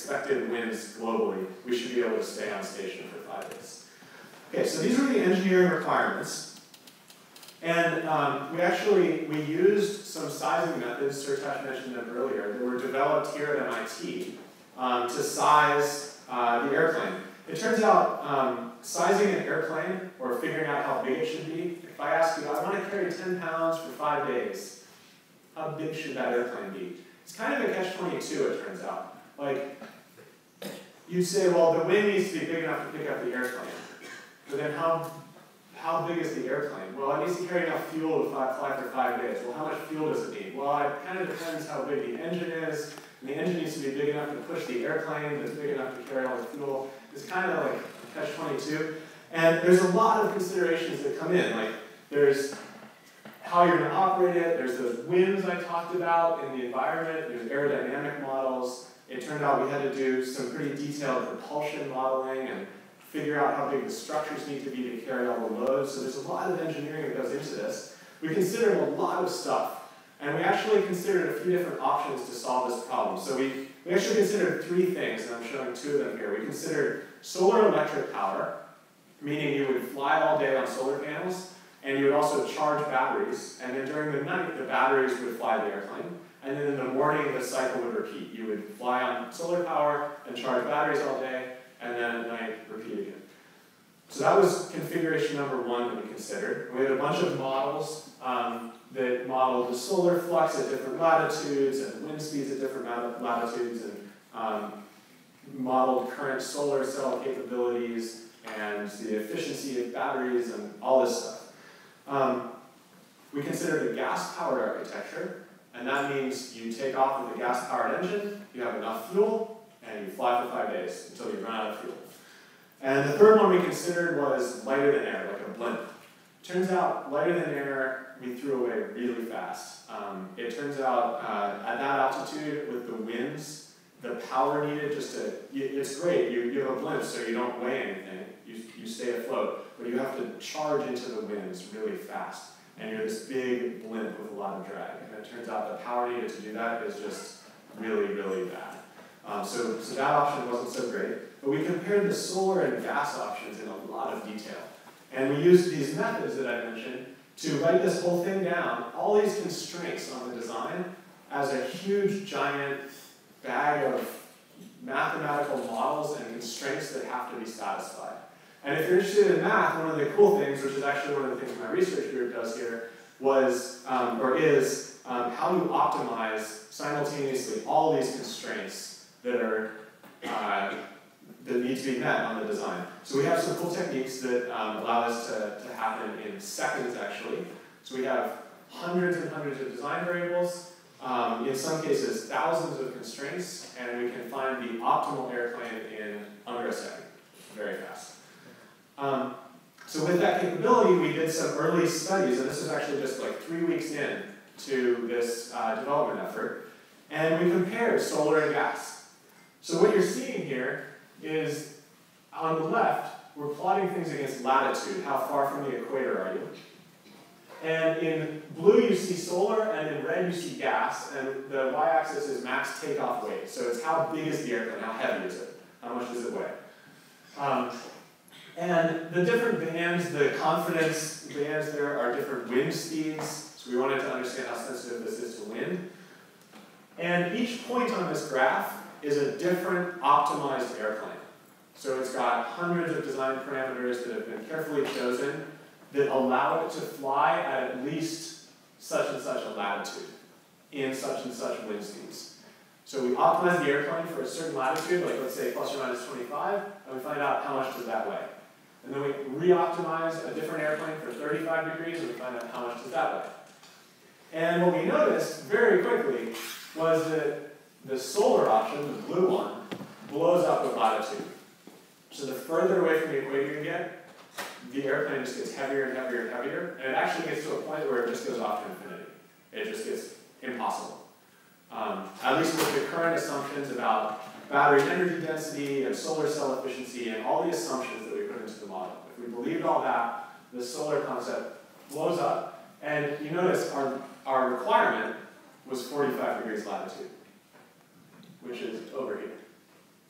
expected winds globally, we should be able to stay on station for 5 days. Okay, so these were the engineering requirements. And we used some sizing methods, Sertac mentioned them earlier, that were developed here at MIT to size the airplane. It turns out sizing an airplane, or figuring out how big it should be, if I ask you, I want to carry 10 pounds for 5 days, how big should that airplane be? It's kind of a catch-22, it turns out. Like, you'd say, well, the wing needs to be big enough to pick up the airplane. But then how big is the airplane? Well, it needs to carry enough fuel to fly for 5 days. Well, how much fuel does it need? Well, it kind of depends how big the engine is. And the engine needs to be big enough to push the airplane that's big enough to carry all the fuel. It's kind of like catch-22. And there's a lot of considerations that come in. Like, there's how you're going to operate it. There's those winds I talked about in the environment. There's aerodynamic models. It turned out we had to do some pretty detailed propulsion modeling and figure out how big the structures need to be to carry all the loads. So there's a lot of engineering that goes into this. We considered a lot of stuff. And we actually considered a few different options to solve this problem. So we actually considered 3 things, and I'm showing 2 of them here. We considered solar electric power, meaning you would fly all day on solar panels, and you would also charge batteries. And then during the night, the batteries would fly the airplane. And then in the morning, the cycle would repeat. You would fly on solar power and charge batteries all day, and then at night, repeat again. So that was configuration number 1 that we considered. We had a bunch of models that modeled the solar flux at different latitudes and wind speeds at different latitudes, and modeled current solar cell capabilities and the efficiency of batteries and all this stuff. We considered a gas-powered architecture, and that means you take off with a gas-powered engine, you have enough fuel, and you fly for 5 days until you run out of fuel. And the third one we considered was lighter than air, like a blimp. Turns out lighter than air we threw away really fast. It turns out at that altitude with the winds, the power needed just to, it's great, you have a blimp so you don't weigh anything, you stay afloat, but you have to charge into the winds really fast. And you're this big blimp with a lot of drag. And it turns out the power needed to do that is just really, really bad. So that option wasn't so great. But we compared the solar and gas options in a lot of detail. And we used these methods that I mentioned to write this whole thing down, all these constraints on the design, as a huge, giant bag of mathematical models and constraints that have to be satisfied. And if you're interested in math, one of the cool things, which is actually one of the things my research group does here, was, how you optimize simultaneously all these constraints that are that need to be met on the design. So we have some cool techniques that allow this to happen in seconds, actually. So we have hundreds and hundreds of design variables, in some cases thousands of constraints, and we can find the optimal airplane in under a second, very fast. So with that capability, we did some early studies, and this is actually just like 3 weeks in to this development effort, and we compared solar and gas. So what you're seeing here is, on the left, we're plotting things against latitude. How far from the equator are you? And in blue you see solar, and in red you see gas, and the y-axis is max takeoff weight. So it's how big is the airplane, how heavy is it, how much does it weigh? And the different bands, the confidence bands there are different wind speeds. So we wanted to understand how sensitive this is to wind. And each point on this graph is a different optimized airplane. So it's got hundreds of design parameters that have been carefully chosen that allow it to fly at least such and such a latitude in such and such wind speeds. So we optimize the airplane for a certain latitude, like let's say plus or minus 25, and we find out how much does that weigh. And then we re-optimize a different airplane for 35 degrees, and we find out how much does that weigh. And what we noticed very quickly was that the solar option, the blue one, blows up with latitude. So the further away from the equator you get, the airplane just gets heavier and heavier and heavier, and it actually gets to a point where it just goes off to infinity. It just gets impossible. At least with the current assumptions about battery energy density and solar cell efficiency and all the assumptions that we put into the model. If we believed all that, the solar concept blows up, and you notice our requirement was 45 degrees latitude, which is over here.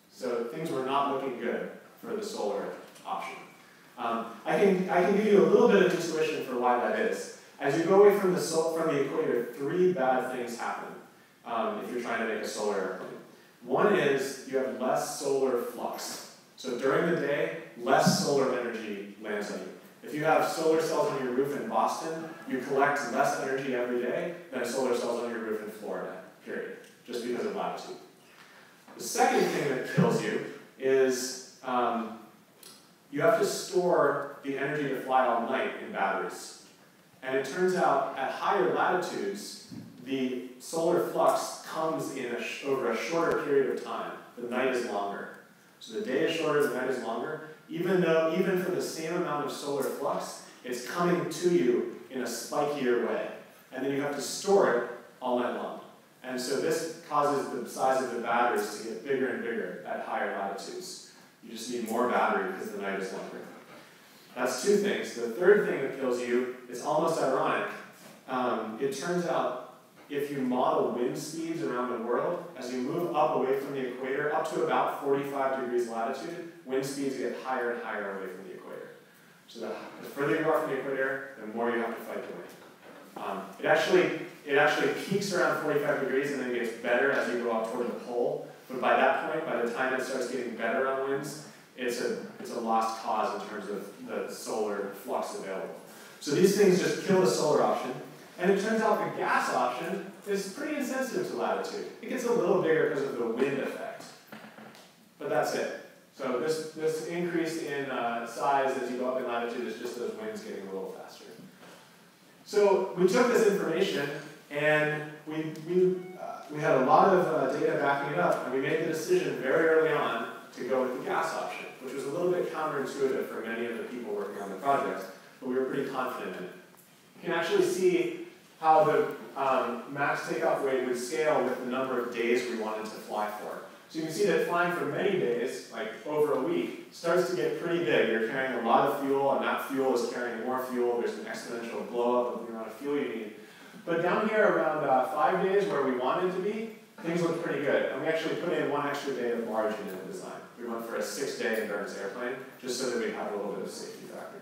not looking good for the solar option. I can give you a little bit of intuition for why that is. As you go away from the equator, three bad things happen if you're trying to make a solar airplane. One is you have less solar flux. So during the day, less solar energy lands on you. If you have solar cells on your roof in Boston, you collect less energy every day than solar cells on your roof in Florida, period, just because of latitude. The second thing that kills you is you have to store the energy to fly all night in batteries. And it turns out at higher latitudes, the solar flux comes in over a shorter period of time. The night is longer. So the day is shorter, the night is longer. Even for the same amount of solar flux, it's coming to you in a spikier way. And then you have to store it all night long. And so this causes the size of the batteries to get bigger and bigger at higher latitudes. You just need more battery because the night is longer. That's two things. The third thing that kills you is almost ironic. It turns out if you model wind speeds around the world, as you move up away from the equator, up to about 45 degrees latitude, wind speeds get higher and higher away from the equator. So the further you are from the equator, the more you have to fight the wind. It actually peaks around 45 degrees and then gets better as you go up toward the pole. But by that point, by the time it starts getting better on winds, it's a lost cause in terms of the solar flux available. So these things just kill the solar option. And it turns out the gas option is pretty insensitive to latitude. It gets a little bigger because of the wind effect. But that's it. So this increase in size as you go up in latitude is just those winds getting a little faster. So we took this information and we had a lot of data backing it up, and we made the decision very early on to go with the gas option, which was a little bit counterintuitive for many of the people working on the project, but we were pretty confident in it. You can actually see how the max takeoff weight would scale with the number of days we wanted to fly for. So you can see that flying for many days, like over a week, starts to get pretty big. You're carrying a lot of fuel, and that fuel is carrying more fuel. There's an exponential blow up of the amount of fuel you need. But down here around 5 days where we wanted to be, things look pretty good. And we actually put in one extra day of margin in the design. We went for a 6-day endurance airplane, just so that we have a little bit of safety factor.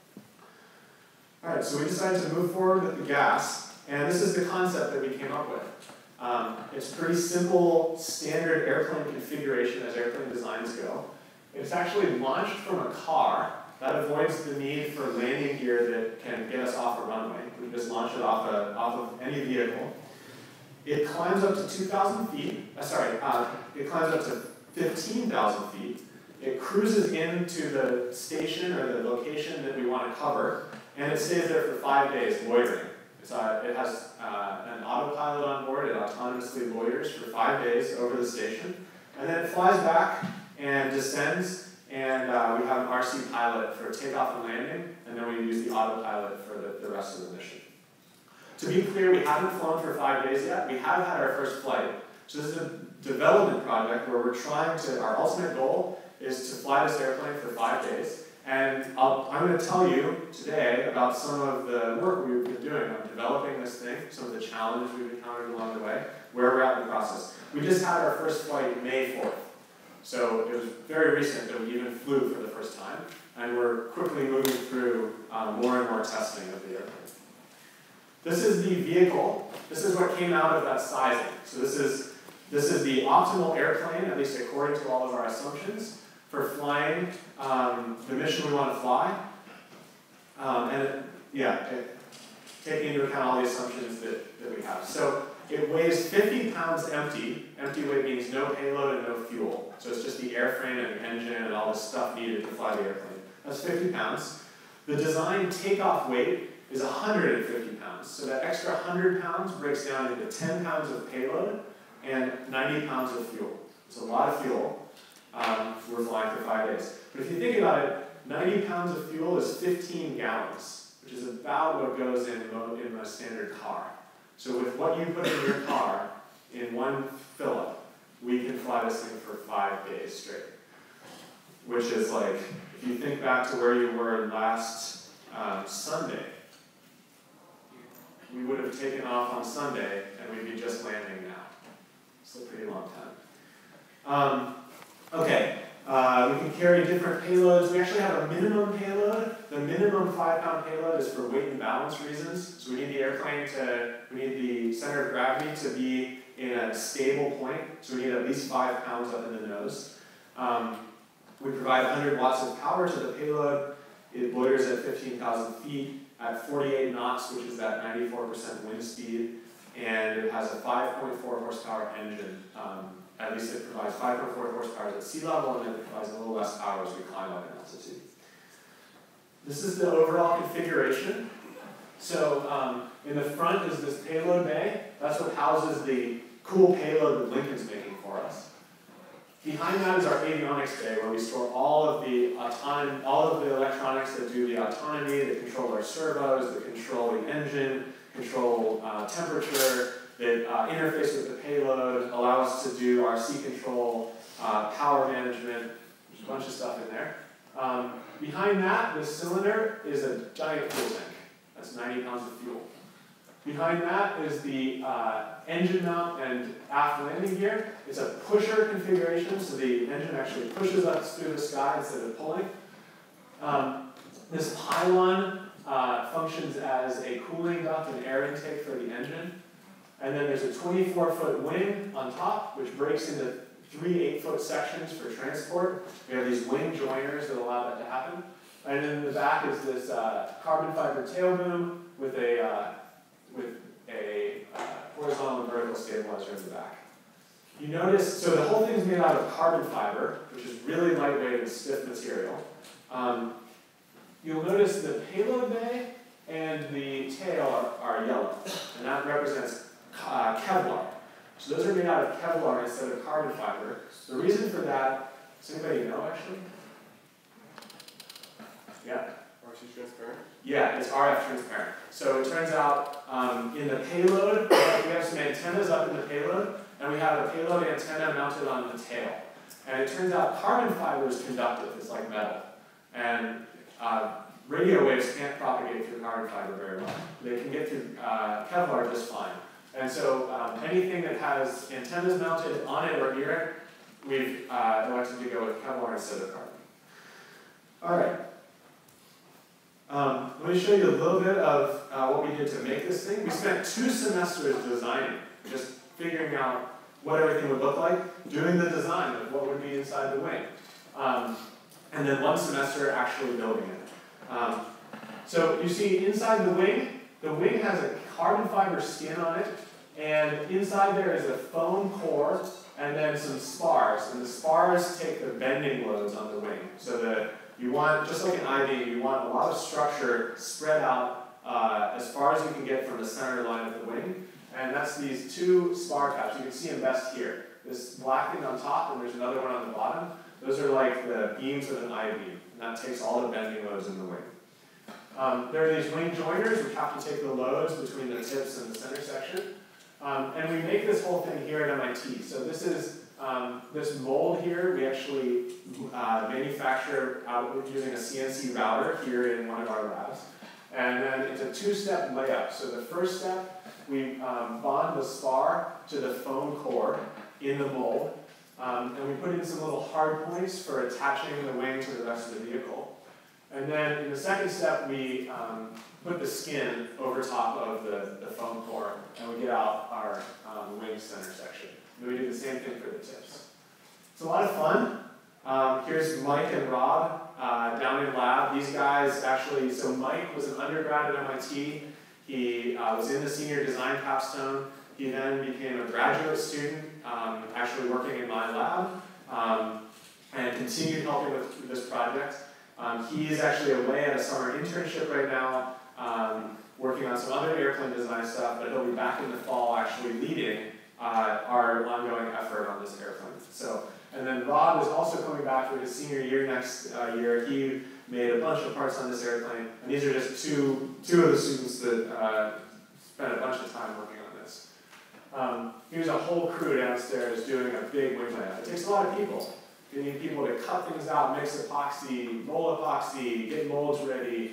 All right, so we decided to move forward with the gas, and this is the concept that we came up with. It's pretty simple, standard airplane configuration as airplane designs go. It's actually launched from a car. That avoids the need for landing gear that can get us off a runway. We can just launch it off of any vehicle. It climbs up to 2,000 feet. It climbs up to 15,000 feet. It cruises into the station or the location that we want to cover, and it stays there for 5 days loitering. It has an autopilot on board. It autonomously loiters for 5 days over the station, and then it flies back and descends, and we have an RC pilot for takeoff and landing, and then we use the autopilot for the rest of the mission. To be clear, we haven't flown for 5 days yet. We have had our first flight. So this is a development project where we're our ultimate goal is to fly this airplane for 5 days. And I'm going to tell you today about some of the work we've been doing on developing this thing, some of the challenges we've encountered along the way, where we're at in the process. We just had our first flight May 4th. So it was very recent that we even flew for the first time. And we're quickly moving through more and more testing of the airplane. This is the vehicle. This is what came out of that sizing. So this is the optimal airplane, at least according to all of our assumptions, for flying the mission we want to fly. Taking into account all the assumptions that we have. So it weighs 50 pounds empty. Empty weight means no payload and no fuel. So it's just the airframe and the engine and all the stuff needed to fly the airplane. That's 50 pounds. The design takeoff weight is 150 pounds. So that extra 100 pounds breaks down into 10 pounds of payload and 90 pounds of fuel. It's a lot of fuel. We're flying for 5 days. But if you think about it, 90 pounds of fuel is 15 gallons, which is about what goes in a standard car. So with what you put in your car in one fill-up, we can fly this thing for 5 days straight. Which is like, if you think back to where you were last Sunday, we would have taken off on Sunday and we'd be just landing now. It's a pretty long time. Okay, We can carry different payloads. We actually have a minimum payload. The minimum 5-pound payload is for weight and balance reasons. So we need we need the center of gravity to be in a stable point. So we need at least 5 pounds up in the nose. We provide 100 watts of power to the payload. It loiters at 15,000 feet at 48 knots, which is that 94% wind speed. And it has a 5.4 horsepower engine. At least it provides 5.4 horsepower at sea level, and then it provides a little less power as we climb up in altitude. This is the overall configuration. So in the front is this payload bay. That's what houses the cool payload that Lincoln's making for us. Behind that is our avionics bay, where we store all of the electronics that do the autonomy, that control our servos, that control the engine, control temperature, that interface with the payload, allow us to do our sea control, power management. There's a bunch of stuff in there. Behind that, this cylinder is a giant fuel tank. That's 90 pounds of fuel. Behind that is the engine mount and aft landing gear. It's a pusher configuration, so the engine actually pushes us through the sky instead of pulling. This pylon functions as a cooling duct and air intake for the engine. And then there's a 24-foot wing on top, which breaks into 3 8-foot sections for transport. We have these wing joiners that allow that to happen. And then in the back is this carbon fiber tail boom with a horizontal and vertical stabilizer in the back. You notice, so the whole thing is made out of carbon fiber, which is really lightweight and stiff material. You'll notice the payload bay and the tail are yellow, and that represents Kevlar. So those are made out of Kevlar instead of carbon fiber. The reason for that, does anybody know actually? Yeah? RC transparent? Yeah, it's RF transparent. So it turns out in the payload, we have some antennas up in the payload, and we have a payload antenna mounted on the tail. And it turns out carbon fiber is conductive, it's like metal. And radio waves can't propagate through carbon fiber very well. They can get through Kevlar just fine. And so anything that has antennas mounted on it or near it, we've elected to go with Kevlar instead of carbon. All right. Let me show you a little bit of what we did to make this thing. We spent 2 semesters designing, just figuring out what everything would look like, doing the design of what would be inside the wing. And then 1 semester actually building it. So you see inside the wing has a carbon fiber skin on it, and inside there is a foam core and then some spars. And the spars take the bending loads on the wing. So that you want, just like an I-beam, you want a lot of structure spread out as far as you can get from the center line of the wing. And that's these 2 spar caps. You can see them best here. This black thing on top, and there's another one on the bottom. Those are like the beams of an I-beam. And that takes all the bending loads in the wing. There are these wing joiners, which have to take the loads between the tips and the center section. And we make this whole thing here at MIT. So this is this mold here, we actually manufacture using a CNC router here in one of our labs. And then it's a 2-step layup. So the first step, we bond the spar to the foam core in the mold. And we put in some little hard points for attaching the wing to the rest of the vehicle. And then in the second step, we put the skin over top of the foam core, and we get out our wing center section. And we do the same thing for the tips. It's a lot of fun. Here's Mike and Rob down in lab. These guys actually, so Mike was an undergrad at MIT. He was in the senior design capstone. He then became a graduate student, actually working in my lab, and continued helping with this project. He is actually away at a summer internship right now, working on some other airplane design stuff, but he'll be back in the fall actually leading our ongoing effort on this airplane. So, and then Rob is also coming back for his senior year next year. He made a bunch of parts on this airplane, and these are just two of the students that spent a bunch of time working on this. Here's a whole crew downstairs doing a big wing layout. It takes a lot of people. You need people to cut things out, mix epoxy, roll epoxy, get molds ready,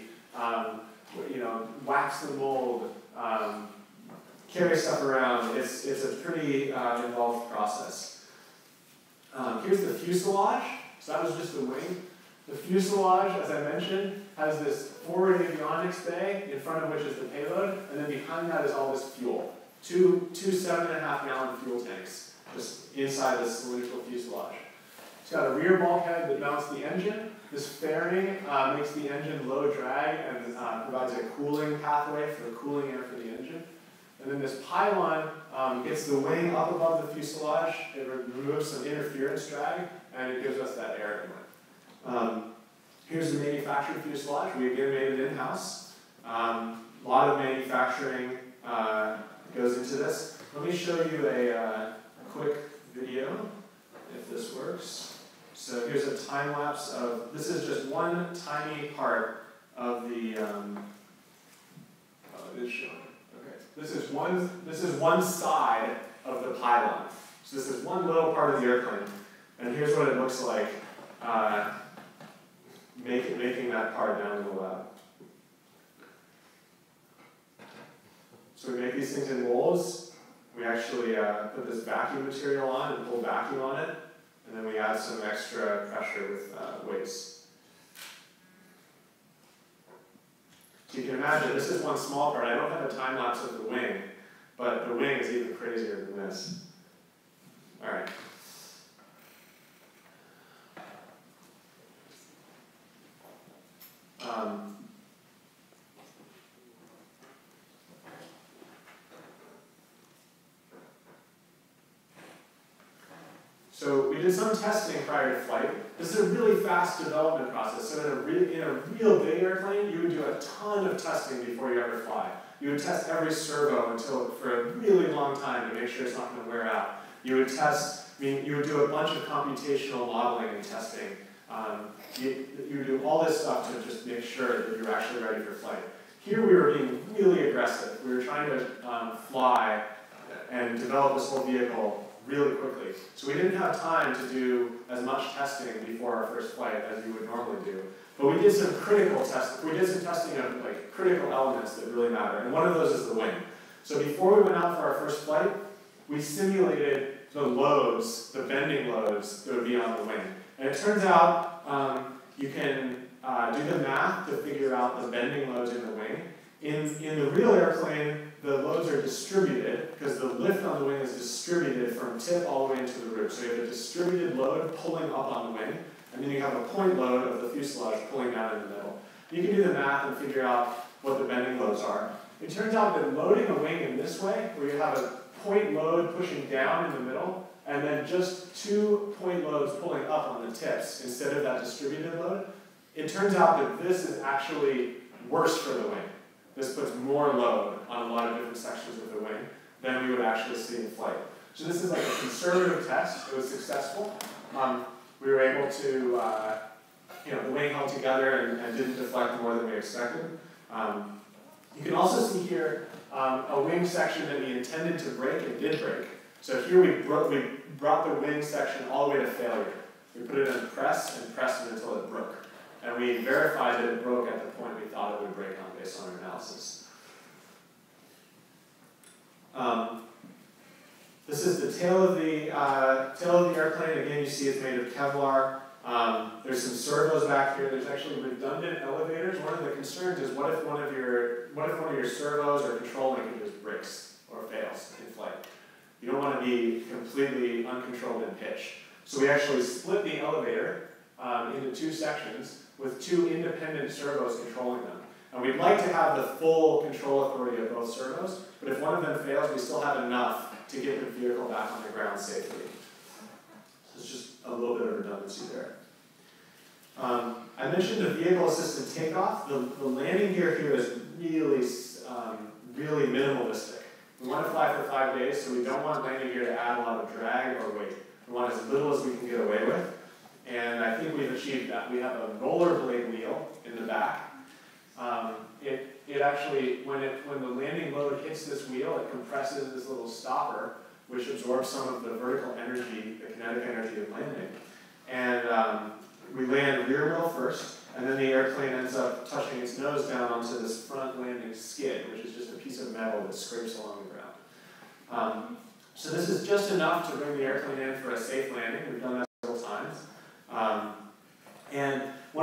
wax the mold, carry stuff around. It's a pretty involved process. Here's the fuselage. So that was just the wing. The fuselage, as I mentioned, has this forward avionics bay, in front of which is the payload, and then behind that is all this fuel. Two 7.5-gallon fuel tanks, just inside this cylindrical fuselage. It's got a rear bulkhead that mounts the engine. This fairing makes the engine low drag and provides a cooling pathway for the cooling air for the engine. And then this pylon gets the wing up above the fuselage. It removes some interference drag, and it gives us that air inlet. Here's the manufactured fuselage. We again made it in-house. A lot of manufacturing goes into this. Let me show you a quick video, if this works. So here's a time lapse of, this is just one tiny part of the, it is showing. Okay. This is one side of the pylon. So this is one little part of the airplane. And here's what it looks like making that part down in the lab. So we make these things in molds. We actually put this vacuum material on and pull vacuum on it. And then we add some extra pressure with weights. So you can imagine, this is one small part. I don't have a time lapse of the wing, but the wing is even crazier than this. All right. So we did some testing prior to flight. This is a really fast development process. So in a real big airplane, you would do a ton of testing before you ever fly. You would test every servo for a really long time to make sure it's not going to wear out. You would you would do a bunch of computational modeling and testing. You would do all this stuff to just make sure that you're actually ready for flight. Here we were being really aggressive. We were trying to fly and develop this whole vehicle really quickly. So we didn't have time to do as much testing before our first flight as you would normally do. But we did some critical testing. We did some testing of critical elements that really matter. And one of those is the wing. So before we went out for our first flight, we simulated the loads, the bending loads that would be on the wing. And it turns out you can do the math to figure out the bending loads in the wing. In the real airplane, the loads are distributed because the lift on the wing is distributed from tip all the way into the roof. So you have a distributed load pulling up on the wing, and then you have a point load of the fuselage pulling down in the middle. You can do the math and figure out what the bending loads are. It turns out that loading a wing in this way, where you have a point load pushing down in the middle, and then just 2 point loads pulling up on the tips instead of that distributed load, it turns out that this is actually worse for the wing. This puts more load on a lot of different sections of the wing than we would actually see in flight. So this is like a conservative test. It was successful. We were able to, the wing held together and didn't deflect more than we expected. You can also see here a wing section that we intended to break and did break. So here we brought the wing section all the way to failure. We put it in press and pressed it until it broke. And we verified that it broke at the point we thought it would break on based on our analysis. This is the tail of the airplane. Again, you see it's made of Kevlar. There's some servos back here. There's actually redundant elevators. One of the concerns is what if one of your servos or control linkages breaks or fails in flight? You don't want to be completely uncontrolled in pitch. So we actually split the elevator into 2 sections with 2 independent servos controlling them. And we'd like to have the full control authority of both servos, but if one of them fails, we still have enough to get the vehicle back on the ground safely. So it's just a little bit of redundancy there. I mentioned the vehicle-assisted takeoff. The landing gear here is really minimalistic. We want to fly for 5 days, so we don't want landing gear to add a lot of drag or weight. We want as little as we can get away with. And I think we've achieved that. We have a rollerblade wheel in the back. It actually, when the landing load hits this wheel, it compresses this little stopper, which absorbs some of the vertical energy, the kinetic energy of landing. And we land rear wheel first, and then the airplane ends up touching its nose down onto this front landing skid, which is just a piece of metal that scrapes along the ground. So this is just enough to bring the airplane in for a safe landing. We've done that several times.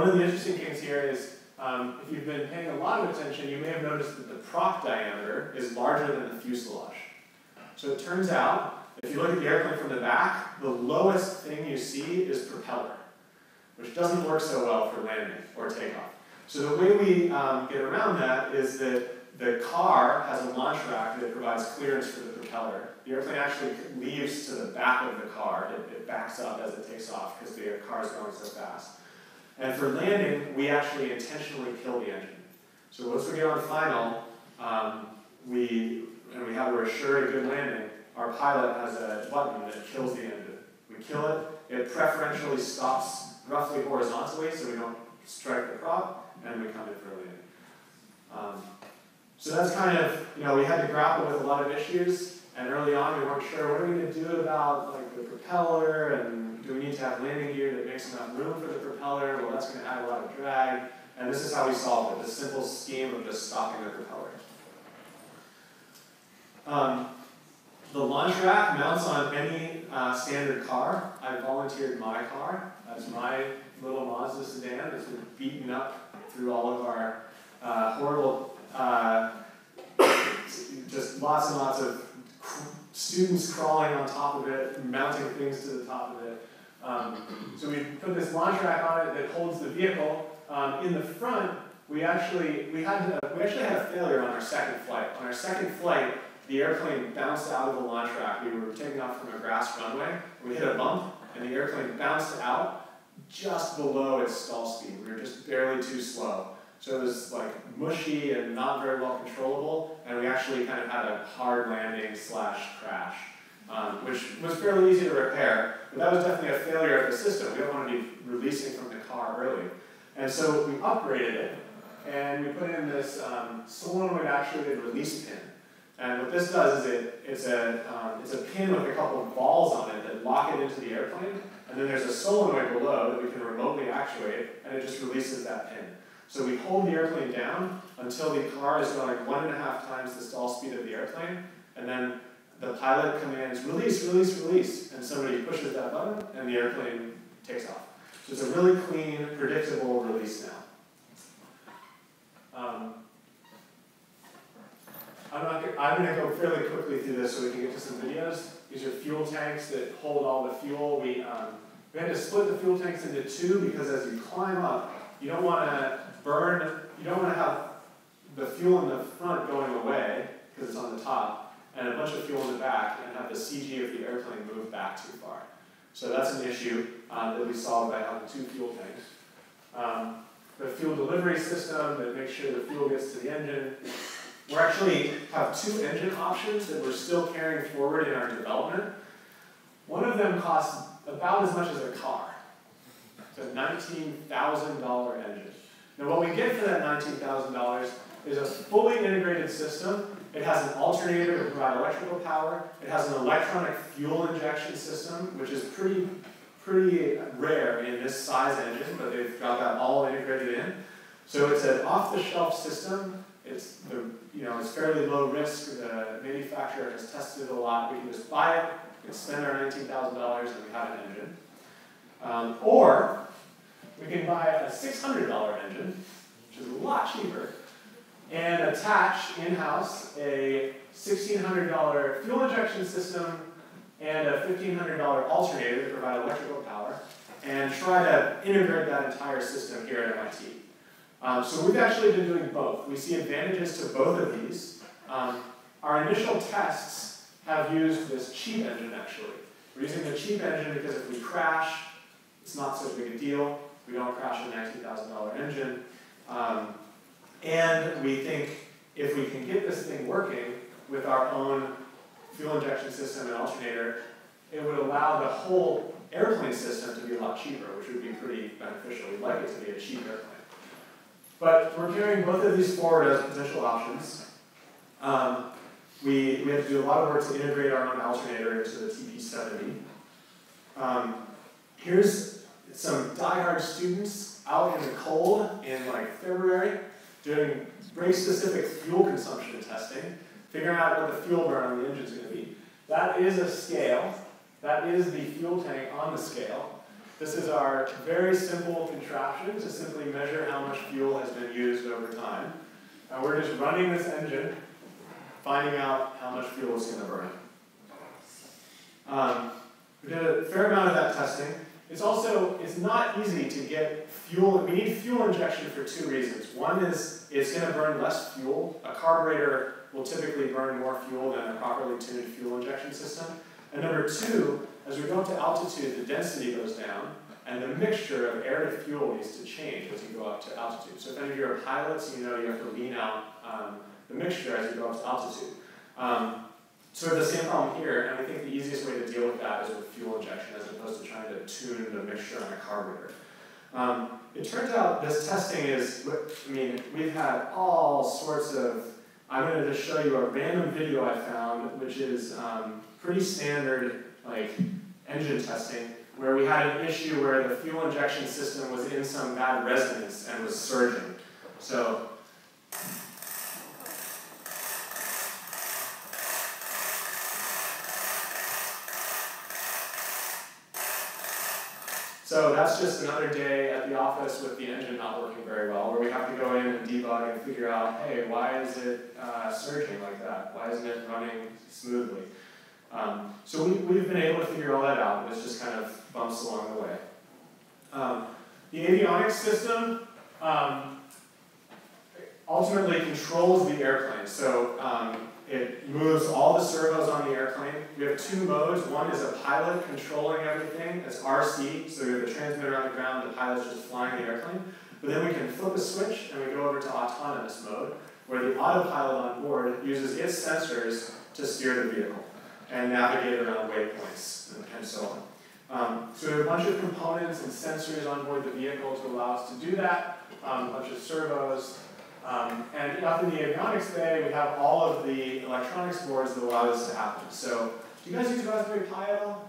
one of the interesting things here is, if you've been paying a lot of attention, you may have noticed that the prop diameter is larger than the fuselage. So it turns out, if you look at the airplane from the back, the lowest thing you see is propeller, which doesn't work so well for landing or takeoff. So the way we get around that is that the car has a launch rack that provides clearance for the propeller. The airplane actually leaves to the back of the car. It backs up as it takes off because the car is going so fast. And for landing, we actually intentionally kill the engine. So once we get on final, we have to assure a good landing, our pilot has a button that kills the engine. We kill it, it preferentially stops roughly horizontally so we don't strike the prop, and we come in for a landing. So that's kind of, we had to grapple with a lot of issues, and early on we weren't sure what are we going to do about like the propeller, and do we need to have landing gear that makes enough room for the propeller? Well, that's going to add a lot of drag, and this is how we solved it, this simple scheme of just stopping the propeller. The launch rack mounts on any standard car. I volunteered my car. That's my little Mazda sedan that's been beaten up through all of our horrible, just lots and lots of students crawling on top of it, mounting things to the top of it. So we put this launch rack on it that holds the vehicle. In the front, we actually had a failure on our second flight. On our second flight, the airplane bounced out of the launch rack. We were taking off from a grass runway. We hit a bump, and the airplane bounced out just below its stall speed. We were just barely too slow. So it was like mushy and not very well controllable, and we actually kind of had a hard landing / crash, which was fairly easy to repair, but that was definitely a failure of the system. We don't want to be releasing from the car early. And so we upgraded it, and we put in this solenoid-actuated release pin. And what this does is it's a pin with a couple of balls on it that lock it into the airplane, and then there's a solenoid below that we can remotely actuate, and it just releases that pin. So we hold the airplane down until the car is going 1.5 times the stall speed of the airplane, and then the pilot commands release, release, release, and somebody pushes that button, and the airplane takes off. So it's a really clean, predictable release now. I'm going to go fairly quickly through this so we can get to some videos. These are fuel tanks that hold all the fuel. We had to split the fuel tanks into two because as you climb up, you don't want to have the fuel in the front going away because it's on the top, and a bunch of fuel in the back, and have the CG of the airplane move back too far. So that's an issue that we solved by having two fuel tanks. The fuel delivery system that makes sure the fuel gets to the engine. We actually have two engine options that we're still carrying forward in our development. One of them costs about as much as a car. It's a $19,000 engine. Now what we get for that $19,000 is a fully integrated system. It has an alternator to provide electrical power. It has an electronic fuel injection system, which is pretty rare in this size engine, but they've got that all integrated in. So it's an off-the-shelf system. It's fairly low risk. The manufacturer has tested it a lot. We can just buy it, we can spend our $19,000, and we have an engine. Or we can buy a $600 engine, which is a lot cheaper, and attach in-house a $1,600 fuel injection system and a $1,500 alternator to provide electrical power, and try to integrate that entire system here at MIT. So we've actually been doing both. We see advantages to both of these. Our initial tests have used this cheap engine, actually. We're using the cheap engine because if we crash, it's not so big a deal. We don't crash a $19,000 engine. And we think if we can get this thing working with our own fuel injection system and alternator, it would allow the whole airplane system to be a lot cheaper, which would be pretty beneficial. We'd like it to be a cheap airplane. But we're carrying both of these forward as potential options. We had to do a lot of work to integrate our own alternator into the TP70. Here's some diehard students out in the cold in February doing race-specific fuel consumption testing, figuring out what the fuel burn on the engine is going to be. That is a scale. That is the fuel tank on the scale. This is our very simple contraption to simply measure how much fuel has been used over time. And we're just running this engine, finding out how much fuel it's going to burn. We did a fair amount of that testing. It's not easy to get fuel. We need fuel injection for two reasons. One is it's going to burn less fuel. A carburetor will typically burn more fuel than a properly tuned fuel injection system. And number two, as we go up to altitude, the density goes down, and the mixture of air to fuel needs to change as you go up to altitude. So if any of you are pilots, you know you have to lean out the mixture as you go up to altitude. So we have the same problem here, and I think the easiest way to deal with that is with fuel injection as opposed to trying to tune the mixture on a carburetor. It turns out this testing is, we've had all sorts of, I'm going to just show you a random video I found, which is pretty standard engine testing, where we had an issue where the fuel injection system was in some bad resonance and was surging. So that's just another day at the office with the engine not working very well, where we have to go in and debug and figure out, hey, why is it surging like that? Why isn't it running smoothly? So we've been able to figure all that out, and it's just kind of bumps along the way. The avionics system ultimately controls the airplane. So it moves all the servos on the airplane. We have two modes. One is a pilot controlling everything. It's RC, so we have the transmitter on the ground, the pilot's just flying the airplane. But then we can flip a switch and we go over to autonomous mode, where the autopilot on board uses its sensors to steer the vehicle and navigate around waypoints and so on. So we have a bunch of components and sensors on board the vehicle to allow us to do that, a bunch of servos. And up in the avionics bay, we have all of the electronics boards that allow this to happen. So, do you guys use Raspberry Pi at all?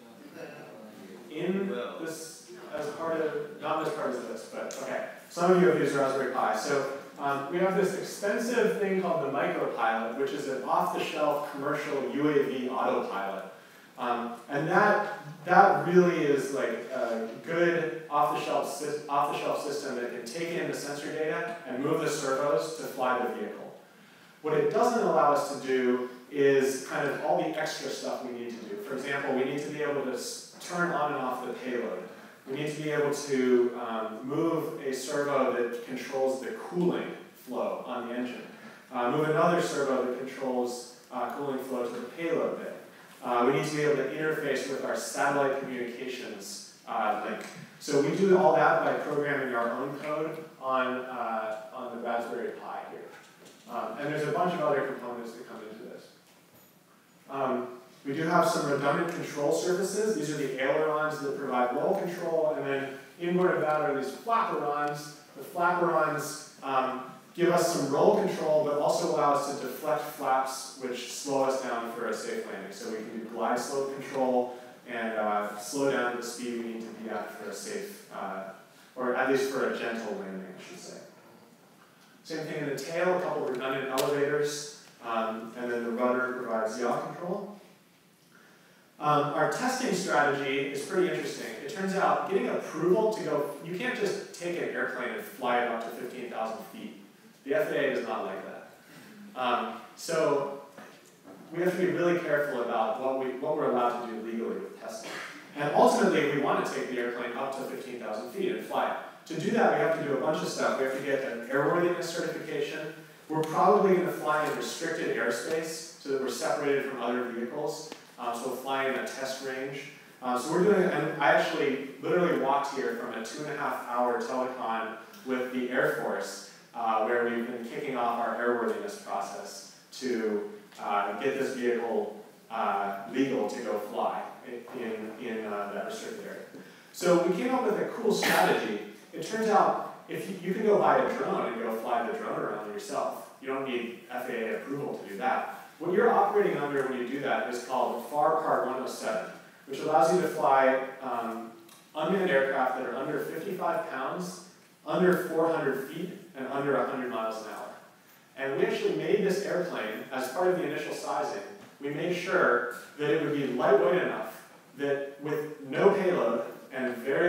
In this, as part of, not as part of this, but okay. Some of you have used Raspberry Pi. So, we have this expensive thing called the Micropilot, which is an off-the-shelf commercial UAV autopilot. And that really is like a good off-the-shelf system that can take in the sensor data and move the servos to fly the vehicle. What it doesn't allow us to do is kind of all the extra stuff we need to do. For example, we need to be able to turn on and off the payload. We need to be able to move a servo that controls the cooling flow on the engine. Move another servo that controls cooling flow to the payload bay. We need to be able to interface with our satellite communications link. So we do all that by programming our own code on the Raspberry Pi here. And there's a bunch of other components that come into this. We do have some redundant control surfaces. These are the ailerons that provide roll control, and then inboard of that are these flaperons. The flaperons give us some roll control, but also allow us to deflect flaps, which slow us down for a safe landing. So we can do glide slope control and slow down to the speed we need to be at for a safe, or at least for a gentle landing, I should say. Same thing in the tail, a couple of redundant elevators, and then the rudder provides yaw control. Our testing strategy is pretty interesting. It turns out getting approval to go, you can't just take an airplane and fly it up to 15,000 feet. The FAA is not like that. So we have to be really careful about what we're allowed to do legally with testing. And ultimately, we want to take the airplane up to 15,000 feet and fly it. To do that, we have to do a bunch of stuff. We have to get an airworthiness certification. We're probably going to fly in restricted airspace so that we're separated from other vehicles. So we'll fly in a test range. So we're doing, and I actually literally walked here from a 2.5-hour telecon with the Air Force, where we've been kicking off our airworthiness process to get this vehicle legal to go fly in that restricted area. So we came up with a cool strategy. It turns out if you can go buy a drone and go fly the drone around yourself. You don't need FAA approval to do that. What you're operating under when you do that is called FAR Part 107, which allows you to fly unmanned aircraft that are under 55 pounds, under 400 feet, and under 100 miles an hour. And we actually made this airplane, as part of the initial sizing, we made sure that it would be lightweight enough that with no payload and very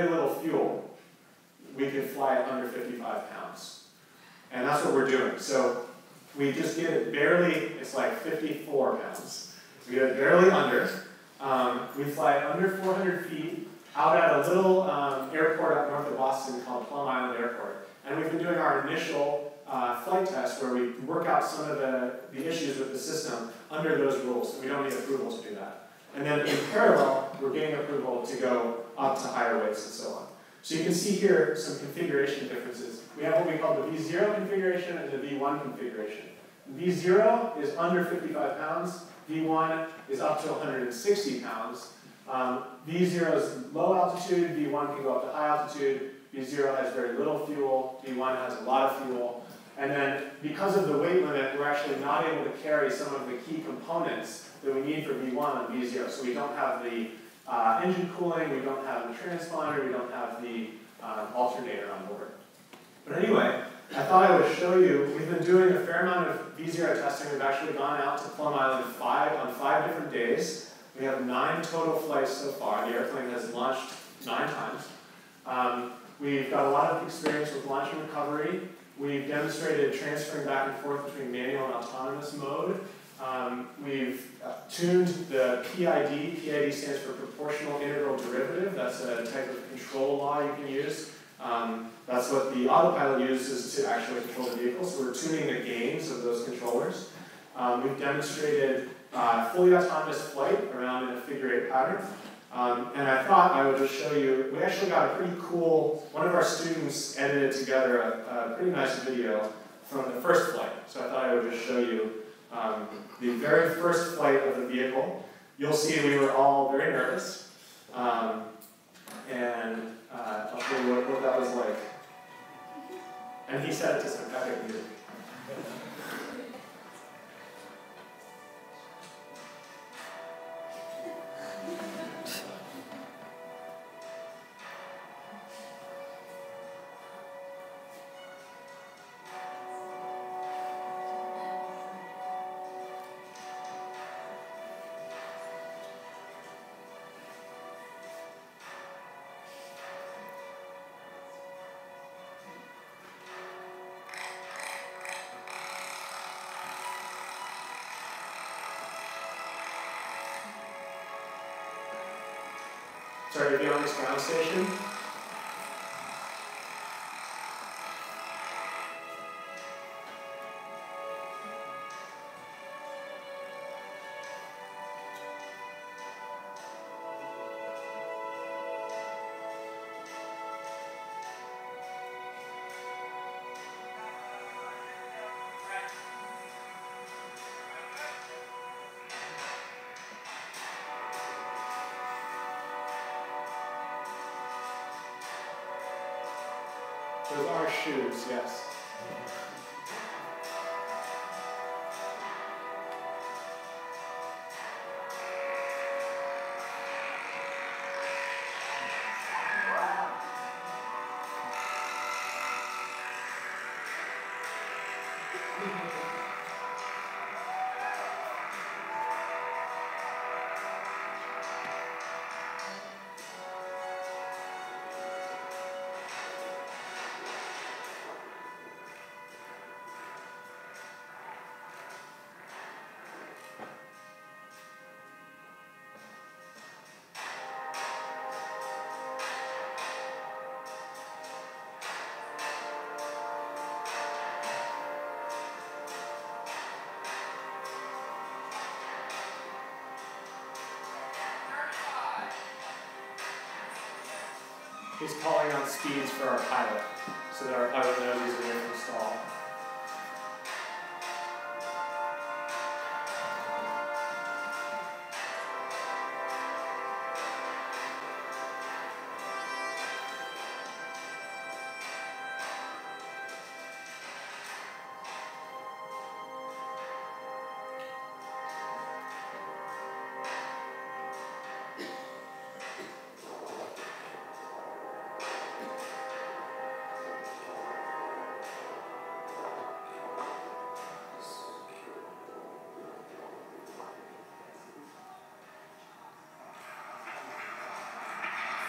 And that's what we're doing. So we just get it barely, it's like 54 pounds. We get it barely under. We fly under 400 feet out at a little airport up north of Boston called Plum Island Airport. And we've been doing our initial flight test where we work out some of the issues with the system under those rules. We don't need approval to do that. And then in parallel, we're getting approval to go up to higher weights and so on. So you can see here some configuration differences. We have what we call the V0 configuration and the V1 configuration. V0 is under 55 pounds. V1 is up to 160 pounds. V0 is low altitude. V1 can go up to high altitude. V0 has very little fuel. V1 has a lot of fuel. And then because of the weight limit, we're actually not able to carry some of the key components that we need for V1 on V0. So we don't have the engine cooling, we don't have the transponder, we don't have the alternator on board. But anyway, I thought I would show you, we've been doing a fair amount of V0 testing. We've actually gone out to Plum Island on 5 different days. We have 9 total flights so far. The airplane has launched 9 times. We've got a lot of experience with launch and recovery. We've demonstrated transferring back and forth between manual and autonomous mode. We've tuned the PID. PID stands for proportional integral derivative. That's a type of control law you can use. That's what the autopilot uses to actually control the vehicle. So we're tuning the gains of those controllers. We've demonstrated fully autonomous flight around in a figure-8 pattern. And I thought I would just show you, we actually got a pretty cool, one of our students edited together a pretty nice video from the first flight. So I thought I would just show you the very first flight of the vehicle. You'll see we were all very nervous. And I'll show you what that was like. And he set it to some epic music. Sorry to be on this ground station. Those are shoes, yes. He's calling on speeds for our pilot, so that our pilot knows he's away from stall.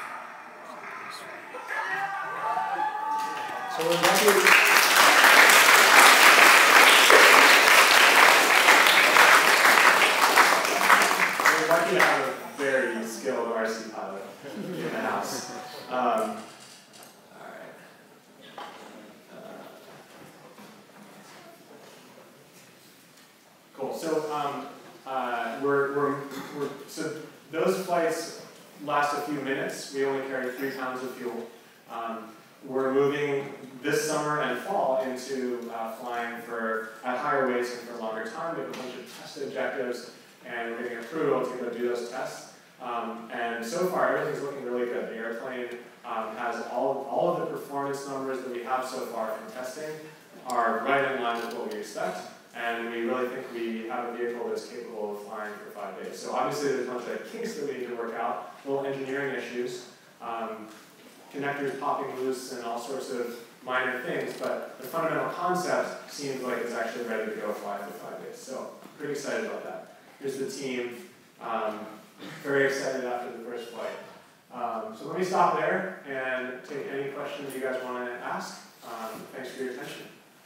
So we're lucky. house. All right. Cool. So so those flights last a few minutes. We only carry 3 pounds of fuel. We're moving this summer and fall into flying at higher weights and for a longer time. We have a bunch of test objectives, and we're getting approved to go do those tests. And so far, everything's looking really good. The airplane has all of the performance numbers that we have so far from testing are right in line with what we expect. And we really think we have a vehicle that's capable of flying for 5 days. So obviously there's a bunch of kinks that we need to work out, little engineering issues, connectors popping loose and all sorts of minor things, but the fundamental concept seems like it's actually ready to go fly for 5 days. So pretty excited about that. Here's the team, very excited after the first flight. So let me stop there and take any questions you guys want to ask. Thanks for your attention.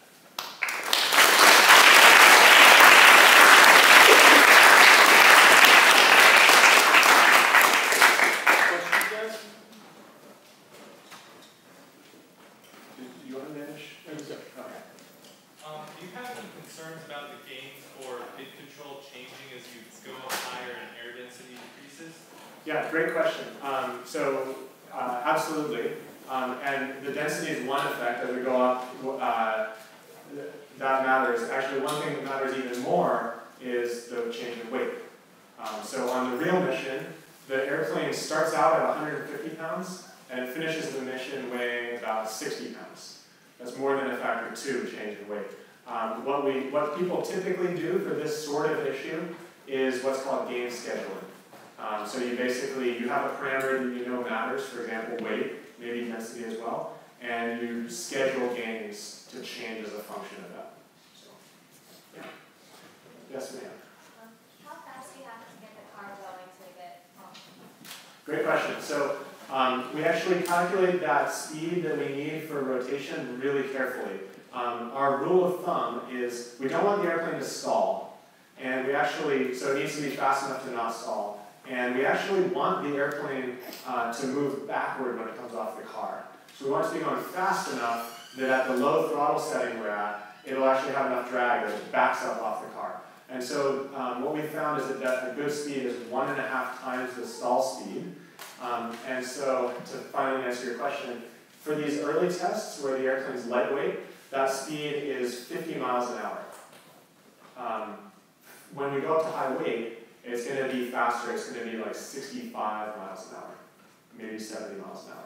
Yeah, great question. Absolutely. And the density is one effect. As we go up, that matters. Actually, one thing that matters even more is the change in weight. So on the real mission, the airplane starts out at 150 pounds and finishes the mission weighing about 60 pounds. That's more than a factor 2 change in weight. What people typically do for this sort of issue is what's called gain scheduling. So you have a parameter that you know matters, for example, weight, maybe density as well, and you schedule gains to change as a function of that. So, yeah. Yes, ma'am? How fast do you have to get the car going to get off? Great question. So we actually calculate that speed that we need for rotation really carefully. Our rule of thumb is we don't want the airplane to stall, and so it needs to be fast enough to not stall. And we actually want the airplane to move backward when it comes off the car. So we want it to be going fast enough that at the low throttle setting we're at, it'll actually have enough drag that it backs up off the car. And so what we found is that a good speed is 1.5 times the stall speed. And so to finally answer your question, for these early tests where the airplane's lightweight, that speed is 50 miles an hour. When we go up to high weight, it's going to be faster. It's going to be like 65 miles an hour, maybe 70 miles an hour.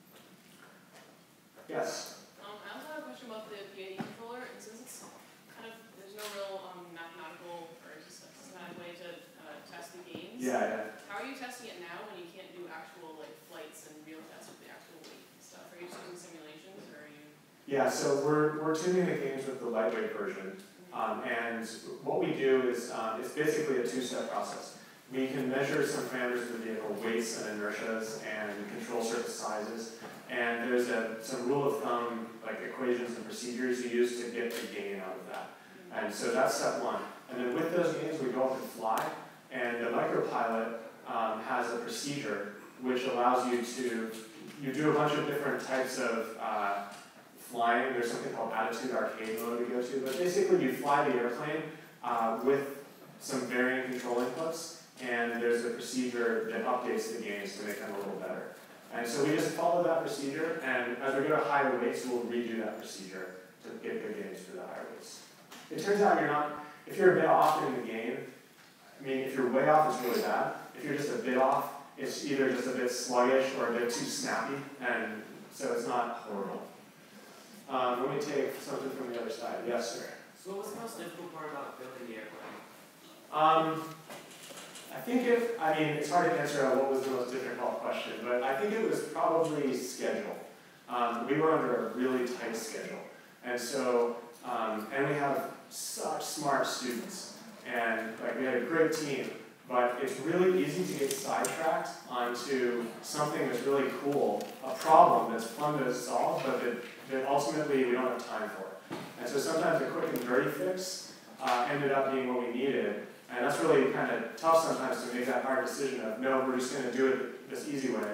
Yes? I also have a question about the PID controller. And since it's there's no real mathematical or systematic way to test the gains. Yeah. How are you testing it now when you can't do actual flights and real tests with the actual weight stuff? Are you just doing simulations, or are you? Yeah, so we're tuning the gains with the lightweight version. And what we do is, it's basically a 2-step process. We can measure some parameters of the vehicle, weights and inertias, and control surface sizes. And there's some rule of thumb, like equations and procedures you use to get the gain out of that. And so that's step 1. And then with those gains, we go up and fly. And the micropilot has a procedure which allows you do a bunch of different types of flying. There's something called attitude arcade mode we go to, but basically you fly the airplane with some varying control inputs, and there's a procedure that updates the gains to make them a little better. And so we just follow that procedure, and as we go to higher weights, we'll redo that procedure to get good gains for the higher weights. It turns out if you're a bit off in the gain, if you're way off, it's really bad. If you're just a bit off, it's either just a bit sluggish or a bit too snappy, and so it's not horrible. Let me take something from the other side. Yes, sir. So what was the most difficult part about building the airplane? I think it's hard to answer what was the most difficult question, but I think it was probably schedule. We were under a really tight schedule. And so, and we have such smart students. And we had a great team, but it's really easy to get sidetracked onto something that's really cool, a problem that's fun to solve, but that ultimately we don't have time for. And so sometimes a quick and dirty fix ended up being what we needed. And that's really kind of tough sometimes to make that hard decision of, no, we're just going to do it this easy way.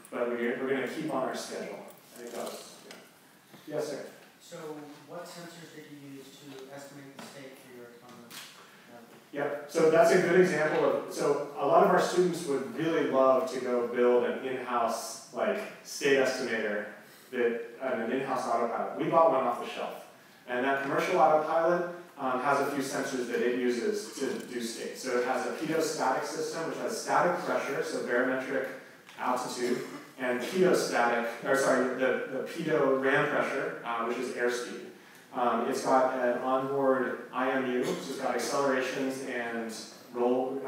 but we're going to keep on our schedule. I think that was, yeah. Yes, sir. So what sensors did you use to estimate the state for your experiment? Yep, so that's a good example of, so a lot of our students would really love to go build an in-house like state estimator, an in-house autopilot. We bought one off the shelf. And that commercial autopilot has a few sensors that it uses to do state. So it has a pedostatic system, which has static pressure, so barometric altitude, and the pedo ram pressure, which is airspeed. It's got an onboard IMU, so it's got accelerations and roll,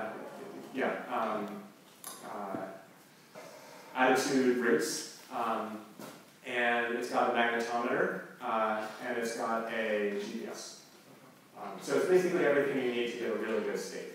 attitude rates, and it's got a magnetometer, and it's got a GPS. So it's basically everything you need to get a really good state.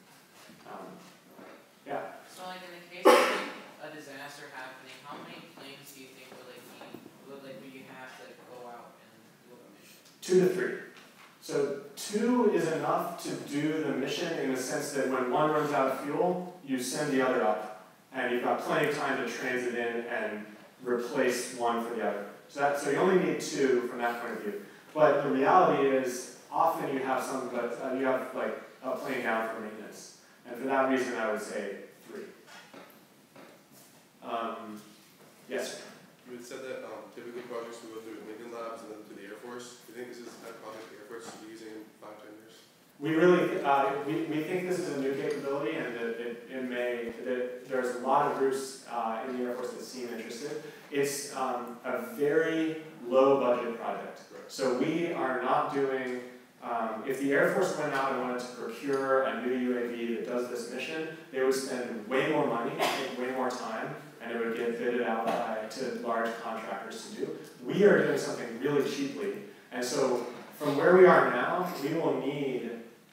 Yeah? So like in the case of a disaster happening, how many planes do you think would you have to go out and do a mission? 2 to 3. So 2 is enough to do the mission in the sense that when one runs out of fuel, you send the other up. And you've got plenty of time to transit in and replace one for the other. So you only need 2 from that point of view. But the reality is, often you have you have like a plane down for maintenance. And for that reason, I would say 3. Yes, sir. You had said that typically projects will go through Lincoln Labs and then to the Air Force. Do you think this is a project the Air Force will be using in 5-10 years? We really, we think this is a new capability, and that there's a lot of groups in the Air Force that seem interested. It's a very low budget project. So we are not doing, if the Air Force went out and wanted to procure a new UAV that does this mission, they would spend way more money, take way more time, and it would get bidded out to large contractors to do. We are doing something really cheaply, and so from where we are now, we'll need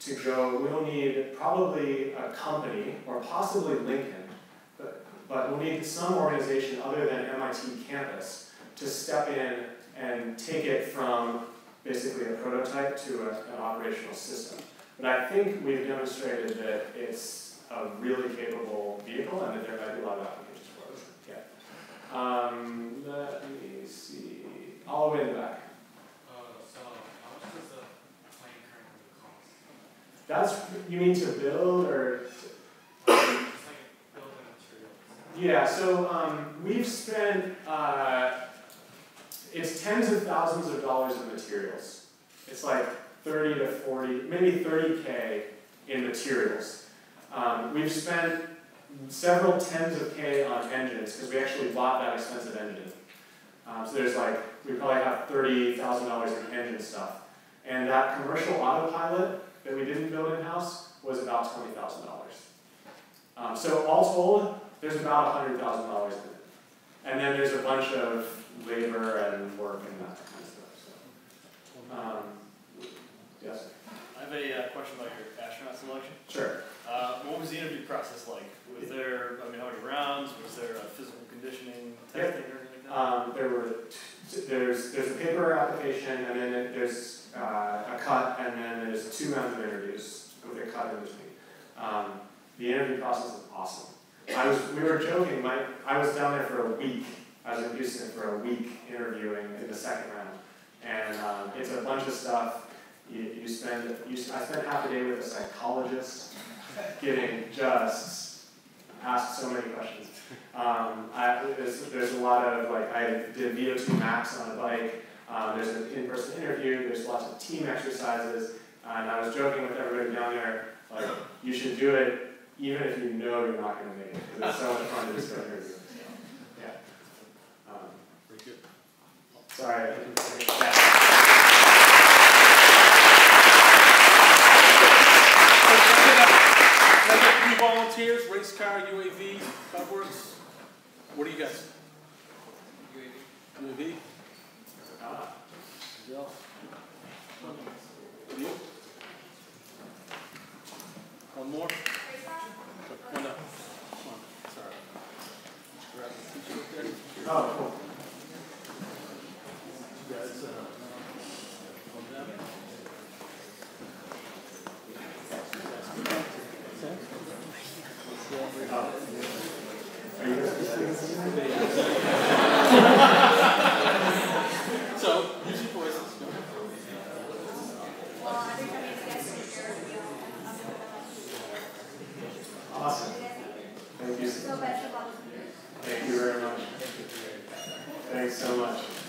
probably a company, or possibly Lincoln, but we'll need some organization other than MIT campus to step in and take it from basically a prototype to an operational system. But I think we've demonstrated that it's a really capable vehicle and that there might be a lot of applications for it. Yeah. Let me see. All the way in the back. So how much does the plane currently cost? That's, you mean to build or? Just like building materials. Yeah, so we've spent, it's tens of thousands of dollars in materials. It's like 30 to 40, maybe 30K in materials. We've spent several tens of K on engines because we actually bought that expensive engine. So there's like, we probably have $30,000 in engine stuff. And that commercial autopilot that we didn't build in-house was about $20,000. So all told, there's about $100,000 in it. And then there's a bunch of labor and work and that kind of stuff. So, yes? I have a question about your astronaut selection. Sure. What was the interview process like? Was there, how many rounds? Was there a physical conditioning testing or anything like that? There's a paper application, and then there's a cut, and then there's 2 rounds of interviews with a cut in between. The interview process is awesome. We were joking, I was down there for a week. I was in Houston for a week interviewing in the second round. And it's a bunch of stuff. I spent half a day with a psychologist getting just asked so many questions. There's a lot of, I did VO2 max on a bike. There's an in-person interview. There's lots of team exercises. And I was joking with everybody down there, you should do it even if you know you're not going to make it, because it's so much fun to just go interview. Yeah. Very good. Sorry. I got 3 volunteers, race car, UAV, Cubworks. What do you guys? UAV? Yeah. You? One more? One up. Come on. Sorry. Grab the teacher up there. Oh, cool. You guys, come down. Are you guys you. So best of luck. Thank you very much. Thanks so much.